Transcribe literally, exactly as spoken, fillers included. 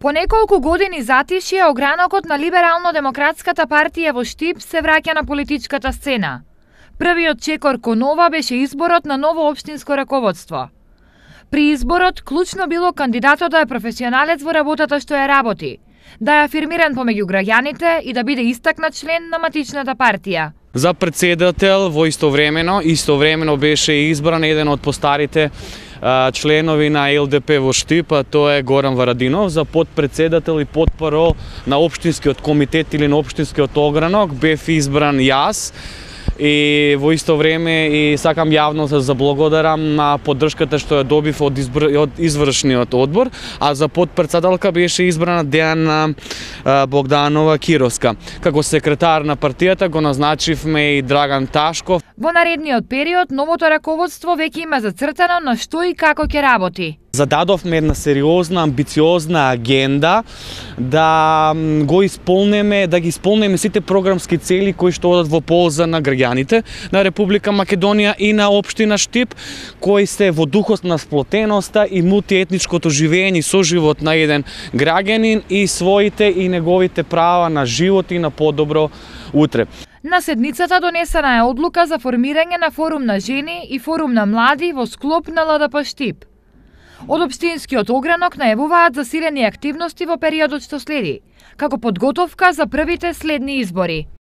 По неколку години затишје, огранокот на Либерално-демократската партија во Штип се враќа на политичката сцена. Првиот чекор кон ова беше изборот на ново општинско раководство. При изборот клучно било кандидатот да е професионалец во работата што ја работи, да е афирмиран помеѓу граѓаните и да биде истакнат член на матичната партија. За председател во истовремено, истовремено беше избран еден од постарите членови на Л Д П во Штип, а тоа е Горан Варадинов. За подпредседател и потпаро на општинскиот комитет или на општинскиот огранок бев избран јас. И во исто време и сакам јавно да заблагодарам на поддршката што ја добив од, избр... од извршниот одбор, а за подпредседателка беше избрана Дејана Богданова Кировска. Како секретар на партијата го назначивме и Драган Ташков. Во наредниот период новото раководство веќе има зацртано на што и како ќе работи. Зададовме една сериозна, амбициозна агенда да го исполнеме, да ги исполнеме сите програмски цели кои што одат во полза на граѓаните на Република Македонија и на општина Штип, кои се во духот на сплотеноста и мултиетничкото живење и соживот на еден граѓанин и своите и неговите права на живот и на подобро утре. На седницата донесена е одлука за формирање на форум на жени и форум на млади во склоп на Л Д П Штип. Од општинскиот огранок најавуваат засилени активности во периодот што следи, како подготовка за првите следни избори.